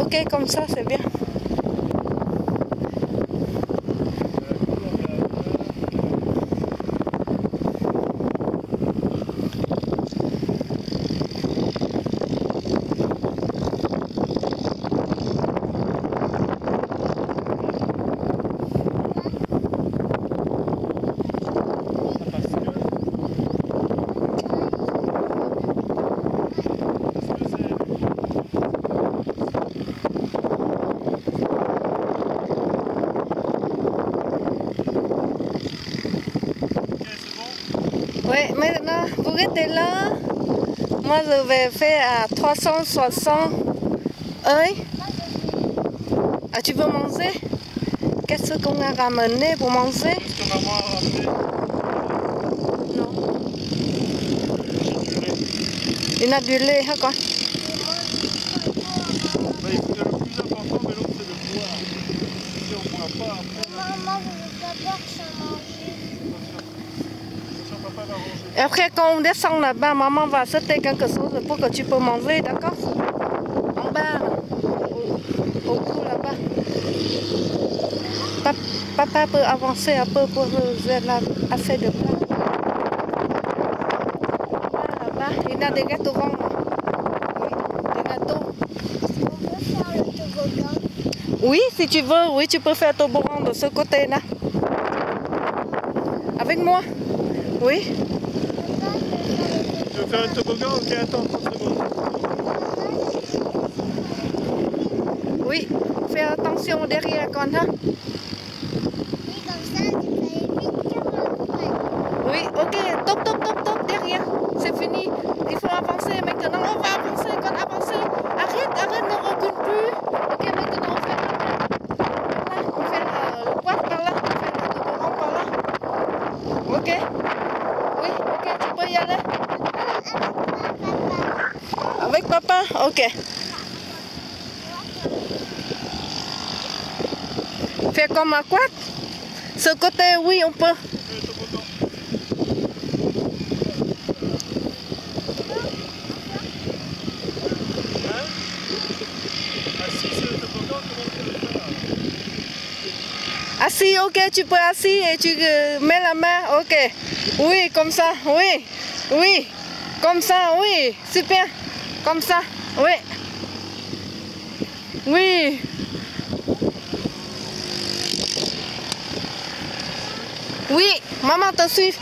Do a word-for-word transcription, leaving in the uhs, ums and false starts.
ok, comme ça, c'est bien. Oui, maintenant, vous restez là. Moi, je vais faire à trois cent soixante. Oui. Ah, tu veux manger? Qu'est-ce qu'on a ramené pour manger? Qu'est-ce qu'on a ramené? Non. Il y a du lait, hein, quoi. Bah écoutez, le plus important, mais l'autre, c'est de boire. Si on ne boit pas, après... Maman, je veux d'abord ça manger. Attention, papa va ranger. Et après, quand on descend là-bas, maman va acheter quelque chose pour que tu peux manger, d'accord? En bas, là. Au, au bout là-bas. Pa- Papa peut avancer un peu pour avoir assez de place. Là-bas, il y a des restaurants. Là. Oui, des gâteaux. On peut faire le toboggan. Oui, si tu veux, oui, tu peux faire toboggan de ce côté-là. Avec moi? Oui. Tu veux faire un toboggan? Ok, attends, trente secondes. Oui, fais attention derrière quand même. Oui, comme ça, tu peux aller vite comme un Oui, ok, top, top, top, top, derrière. C'est fini. Il faut avancer maintenant. On va avancer, quand avancer. Arrête, arrête, ne recule plus. Ok, maintenant on fait là, on fait euh, le quad par là, on fait le toboggan par là. Ok. Oui, ok, tu peux y aller. Avec papa, ok. Fais comme un quad. Ce côté, oui, on peut. Fais le toboggan. Hein? Assis, c'est le toboggan, comment tu veux faire? Assis, ok, tu peux assis et tu euh, mets la main, ok. Oui, comme ça, oui, oui, comme ça, oui, super, comme ça, oui, oui. Oui, maman te suit.